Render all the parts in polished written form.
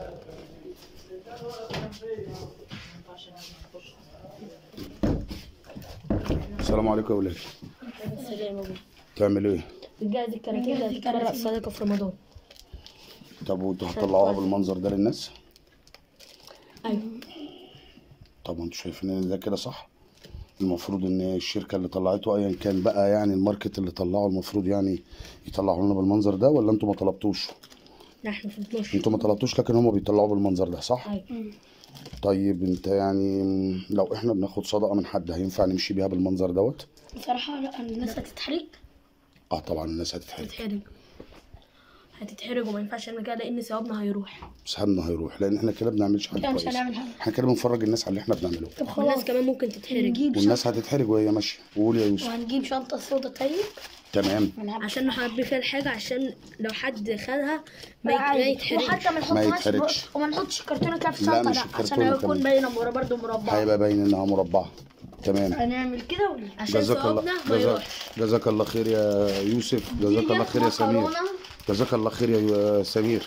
السلام عليكم يا ولاد. السلام عليكم. تعملوا ايه؟ بنجهز الكراكيب اللي هتتقرأ الصدقة في رمضان. طب وانتوا هتطلعوها بالمنظر ده للناس؟ ايوه. طب انتوا شايفين ان ده كده صح؟ المفروض ان الشركه اللي طلعته ايا كان بقى، يعني الماركت اللي طلعه، المفروض يعني يطلعوا لنا بالمنظر ده، ولا انتوا ما طلبتوش؟ لا احنا في 12. انتوا ما طلبتوش لكن هم بيطلعوا بالمنظر ده صح؟ ايوه. طيب انت يعني لو احنا بناخد صدقه من حد هينفع نمشي بيها بالمنظر دوت؟ بصراحة لا، الناس هتتحرج. اه طبعا الناس هتتحرج. هتتحرج وما ينفعش نعمل كده لان ثوابنا هيروح. سهمنا هيروح لان احنا كده بنعملش حاجه كده مش كويسه. هنعمل حاجة. احنا كده بنفرج الناس على اللي احنا بنعمله. والناس كمان ممكن تتحرج. والناس هتتحرج وهي ماشيه. وقول يا يوسف. وهنجيب شنطة سودا طيب. تمام. عشان نحبي فيها الحاجة، عشان لو حد خدها ما يتحرجش. وحتى ما يتحرجش. وما نحطش كرتونه كده في لا الشنطه مش ده الكرتونه عشان يكون كمان. باينة برضه مربع. هيبقى باين انها مربعه. تمام. هنعمل كده ولا عشان جزاك الله ثوابنا ما يروحش. جزاك الله خير يا يوسف. جزاك الله خير يا سمير. جزاك الله خير يا سمير.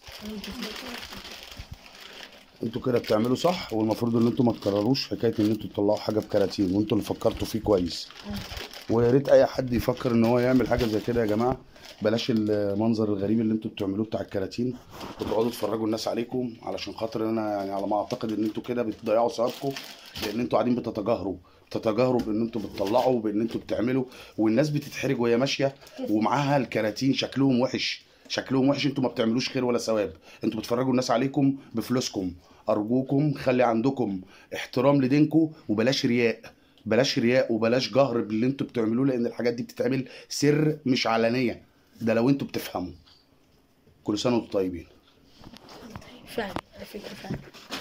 انتوا كده بتعملوا صح، والمفروض ان انتوا ما تكرروش حكايه ان انتوا تطلعوا حاجه بكراتين، وانتوا اللي فكرتوا فيه كويس. ويا ريت اي حد يفكر ان هو يعمل حاجه زي كده يا جماعه. بلاش المنظر الغريب اللي انتوا بتعملوه بتاع الكراتين، وتقعدوا تفرجوا الناس عليكم، علشان خاطر انا يعني على ما اعتقد ان انتوا كده بتضيعوا ثوابكم، لان انتوا قاعدين بتتجاهروا بان انتوا بتطلعوا وبان انتوا بتعملوا، والناس بتتحرج وهي ماشيه ومعاها الكراتين شكلهم وحش. انتوا ما بتعملوش خير ولا ثواب، انتوا بتفرجوا الناس عليكم بفلوسكم. ارجوكم خلي عندكم احترام لدينكم، وبلاش رياء وبلاش جهر باللي انتوا بتعملوه، لان الحاجات دي بتتعمل سر مش علانيه. ده لو انتوا بتفهموا. كل سنه وانتم طيبين. فعلا على فكرة فعلا.